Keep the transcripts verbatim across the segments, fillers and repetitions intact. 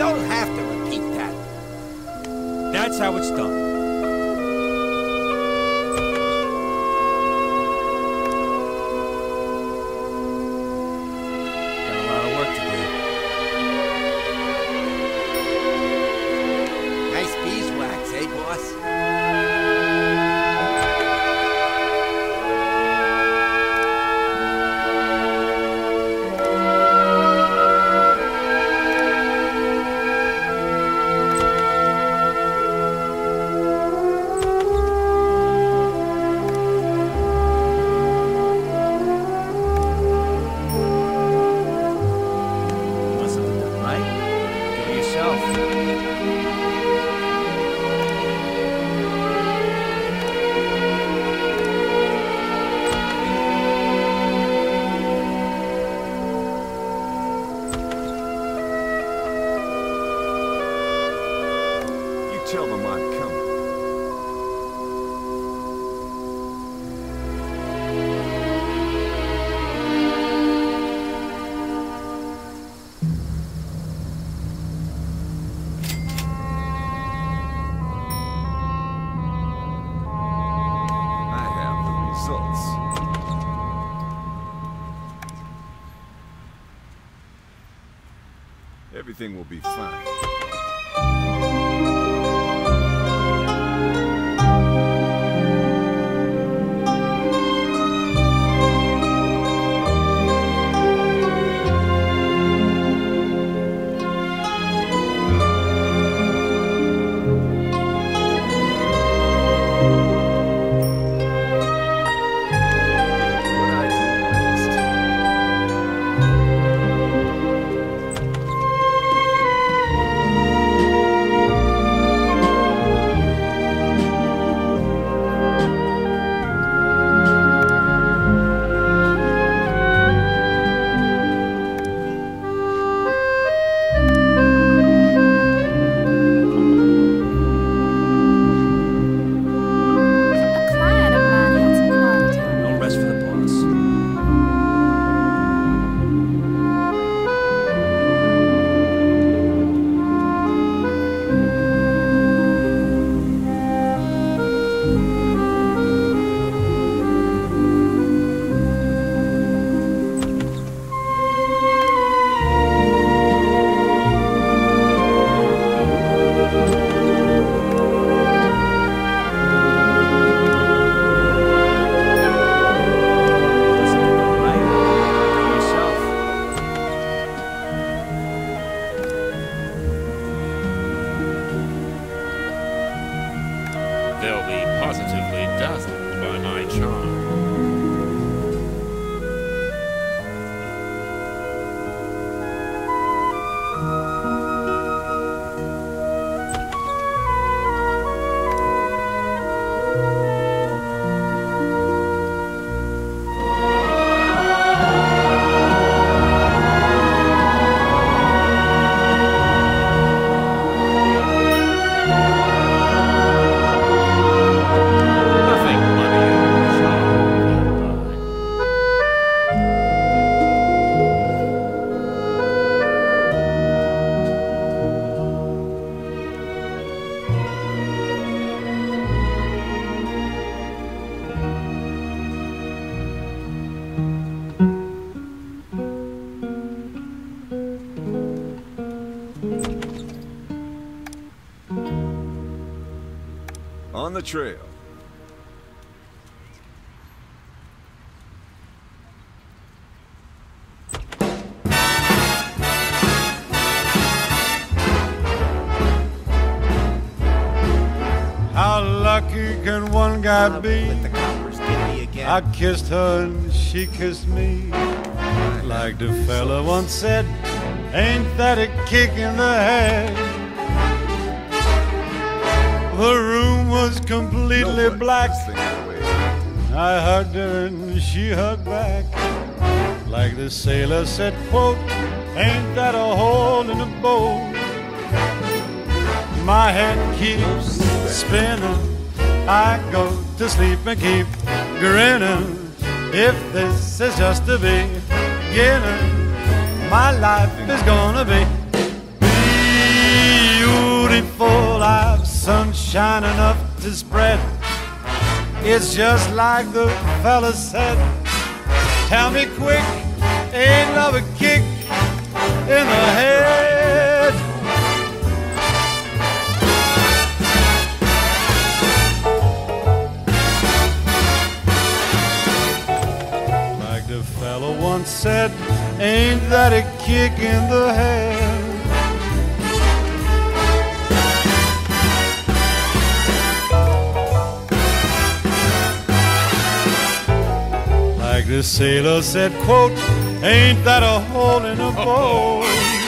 don't have to repeat that. That's how it's done. Got a lot of work to do. Nice beeswax, eh, boss? Tell them I'm coming. I have the results. Everything will be fine. They'll be positively dazzled by my charm. On the trail. How lucky can one guy be? Let the coppers get me again. I kissed her and she kissed me. Like the fella once said, ain't that a kick in the head? The room was completely black. I hugged her and she hugged back. Like the sailor said, quote, ain't that a hole in the boat? My head keeps spinning. I go to sleep and keep grinning. If this is just the beginning, my life is gonna be only full, I've sunshine enough to spread. It's just like the fella said. Tell me quick, ain't love a kick in the head? Like the fella once said, ain't that a kick in the head? Like the sailor said, quote, ain't that a hole in a boat?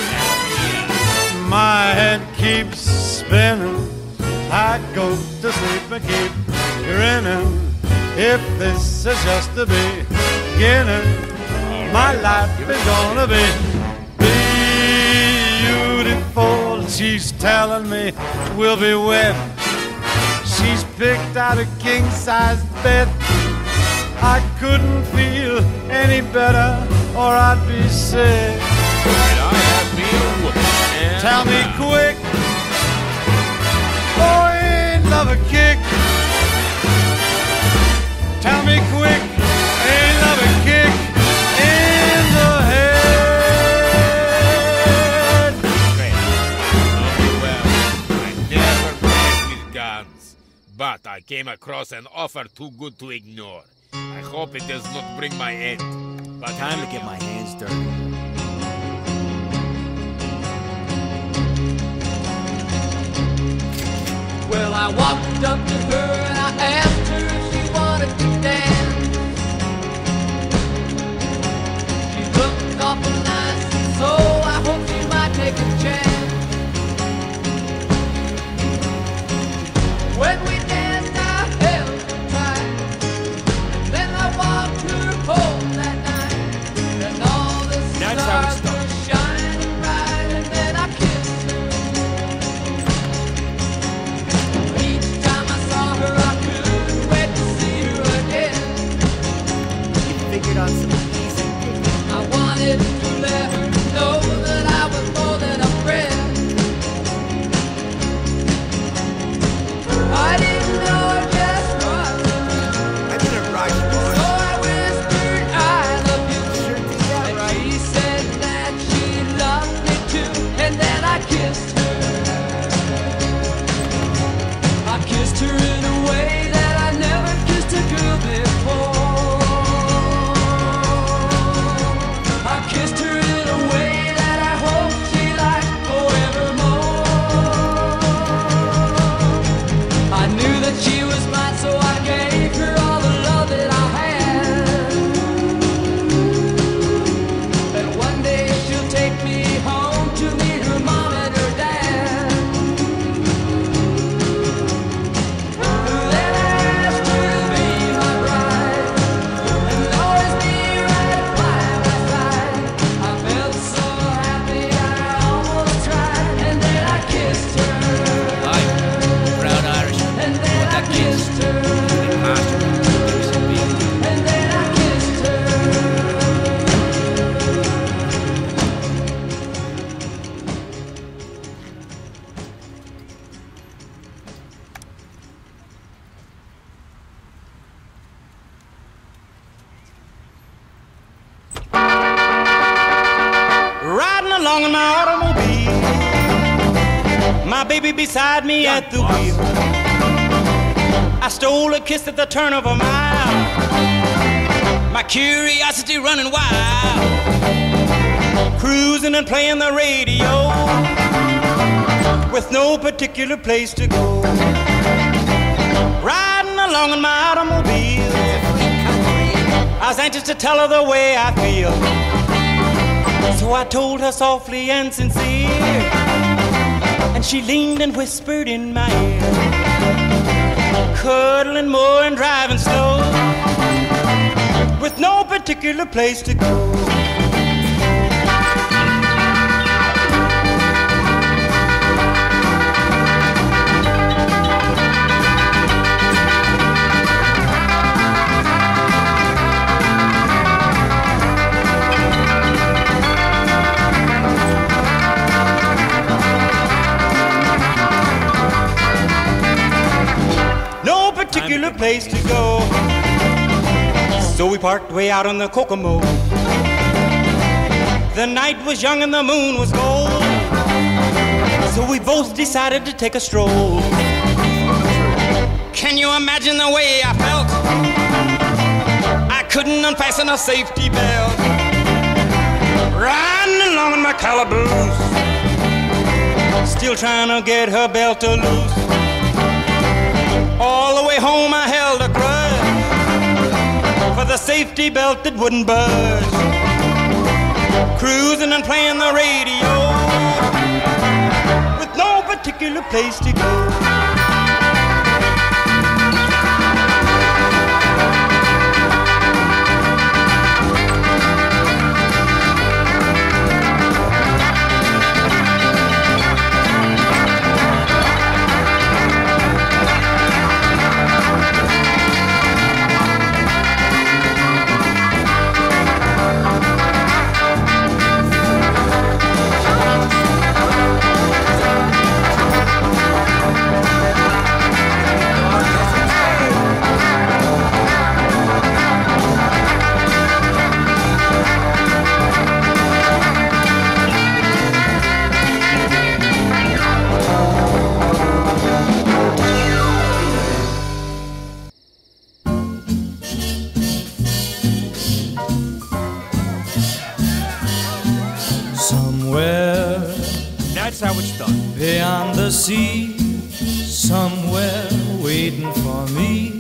My head keeps spinning, I go to sleep and keep grinning. If this is just the beginning, my life is gonna be beautiful. She's telling me we'll be wed. She's picked out a king-size bed. I couldn't feel any better, or I'd be sick. Did I have you? And Tell me quick, oh, ain't love a kick? Tell me quick, ain't love a kick in the head? Oh, well, I never played with guns, but I came across an offer too good to ignore. I hope it does not bring my end. But Time to get my hands dirty. Well, I walked up to her and I asked her if she wanted to dance. She looked awful nice, so I hope she might take a chance. When we danced, I held her tight. Then I walked her home that night, and all the That's how it stars were starts. shining bright, and then I kissed her. Each time I saw her, I couldn't wait to see her again. You figured on some easy things. I wanted to let her know that I was more than a friend. I didn't know just what to do, I'm in a rush, so boss. I whispered, I love you. Sure did that And right. she said that she loved me too, and then I kissed her. I kissed her in a way that I never kissed a girl before. I kissed her in a way that I hope she liked forevermore. I knew that she was mine, so I gave her all the love that I had. And one day she'll take me home to meet her mom and her dad. Then I asked her to be my bride and always be right by my side. I felt so happy I almost cried, and then I kissed her, Hi, proud Irishman. and then I kissed her, and then I kissed her. Riding along in my automobile, my baby beside me at the wheel. I stole a kiss at the turn of a mile, my curiosity running wild. Cruising and playing the radio, with no particular place to go. Riding along in my automobile, I was anxious to tell her the way I feel. So I told her softly and sincere, and she leaned and whispered in my ear, cuddling more and driving slow, with no particular place to go. place to go. So we parked way out on the Kokomo. The night was young and the moon was gold. So we both decided to take a stroll. Can you imagine the way I felt? I couldn't unfasten a safety belt. Riding along in my calaboose, still trying to get her belt to loose. All the way home I held a grudge for the safety belt that wouldn't budge. Cruising and playing the radio with no particular place to go. That's how it's done. Beyond the sea, somewhere waiting for me,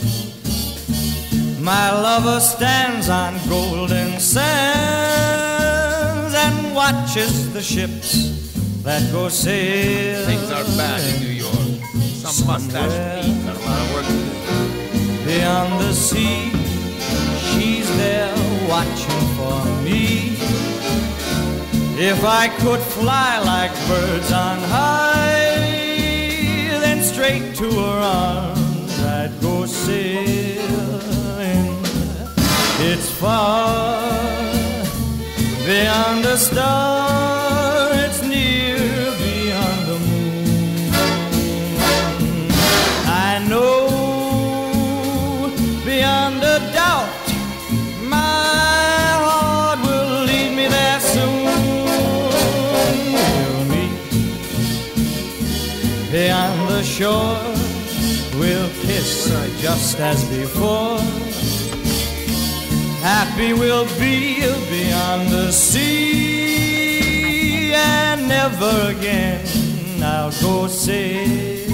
my lover stands on golden sands and watches the ships that go sailing. Things are bad in New York. Some mustache feet got a lot of work to do. Beyond the sea, she's there watching for me. If I could fly like birds on high, then straight to her arms I'd go sailing. It's far beyond a star, it's near beyond the moon. I know beyond a doubt my heart will lead me there soon. Beyond the shore, we'll kiss just as before. Happy we'll be beyond the sea, and never again I'll go sailing.